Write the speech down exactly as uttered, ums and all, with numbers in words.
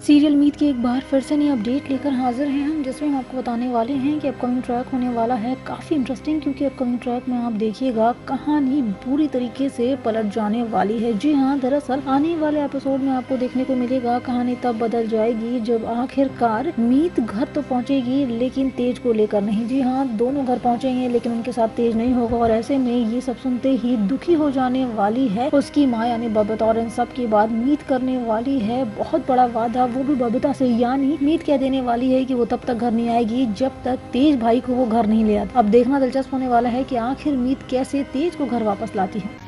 Serial मीत की एक बार फिर से नई अपडेट लेकर हाजिर हैं हम, जिसमें हम आपको बताने वाले हैं कि अपकमिंग ट्रैक होने वाला है काफ़ी इंटरेस्टिंग, क्योंकि अपकमिंग ट्रैक में आप देखिएगा कहानी पूरी तरीके से पलट जाने वाली है। जी हाँ, दरअसल आने वाले एपिसोड में आपको देखने को मिलेगा कहानी तब बदल जाएगी जब आखिरकार मीत घर तो पहुंचेगी लेकिन तेज को लेकर नहीं। जी हाँ, दोनों घर पहुंचेंगे लेकिन उनके साथ तेज नहीं होगा, और ऐसे में ये सब सुनते ही दुखी हो जाने वाली है उसकी माँ यानी बबीता, और इन सब के बाद मीत करने वाली है बहुत बड़ा वादा, वो भी बबीता से। यानी मीत कह देने वाली है कि वो तब तक घर नहीं आएगी जब तक तेज भाई को वो घर नहीं ले आता। अब देखना दिलचस्प होने वाला है कि आखिर मीत कैसे तेज को घर वापस लाती है।